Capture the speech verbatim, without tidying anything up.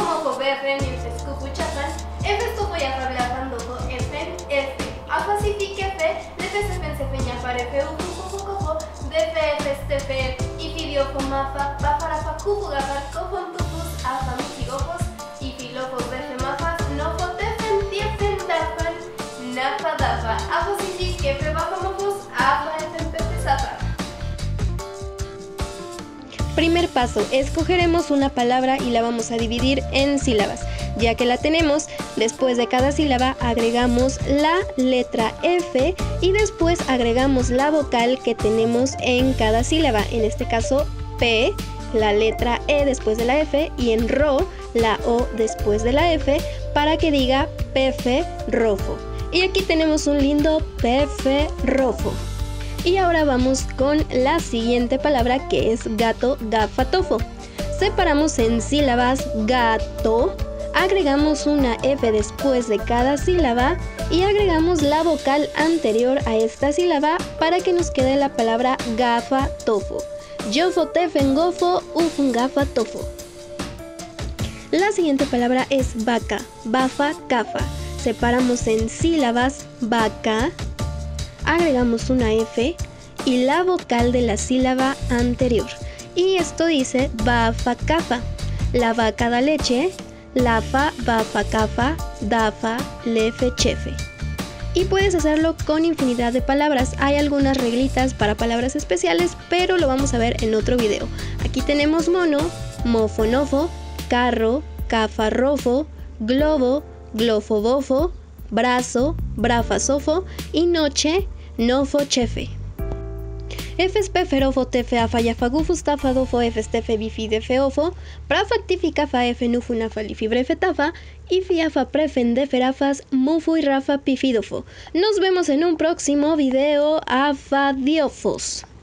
mofo befen y escupu chapan, efe estupo ya hablando efen, este, a pacifique fe, de fe se fen se feña para efe ufu copo copo, de fe este fe, y pidió comafa, va para fa cupu gafar copon tupus, afa musigopos, y filopos de fe mafas, no fotefen, tiefen dafan, nafa dafa, a pacifique fe baja mofos, afa efen pepe zafa. Primer paso, escogeremos una palabra y la vamos a dividir en sílabas. Ya que la tenemos, después de cada sílaba agregamos la letra F y después agregamos la vocal que tenemos en cada sílaba. En este caso, P, la letra E después de la F y en ro, la O después de la F para que diga pefe rofo. Y aquí tenemos un lindo pefe rofo. Y ahora vamos con la siguiente palabra que es gato, gafa, tofo. Separamos en sílabas gato, agregamos una F después de cada sílaba y agregamos la vocal anterior a esta sílaba para que nos quede la palabra gafa, tofo. Yofo, tefen, gofo, ufun, gafa, tofo. La siguiente palabra es vaca, bafa, cafa. Separamos en sílabas vaca, agregamos una F y la vocal de la sílaba anterior. Y esto dice bafa, cafa. La vaca da leche, lafa, bafa, cafa, dafa, lefe, chefe. Y puedes hacerlo con infinidad de palabras. Hay algunas reglitas para palabras especiales, pero lo vamos a ver en otro video. Aquí tenemos mono, mofo, nofo, carro, cafa, rofo, globo, glofo, bofo, brazo, brafa, sofo y noche, nofo, chefe. Efes peferofo tefe afa yafa gufus tafa dofo efes tefe bifi defe ofo prafactifica fa efe nufu nafa lifi brefe tafa y fiafa prefen deferafas mufu y rafa pifidofo. Nos vemos en un próximo video. Afa diofos.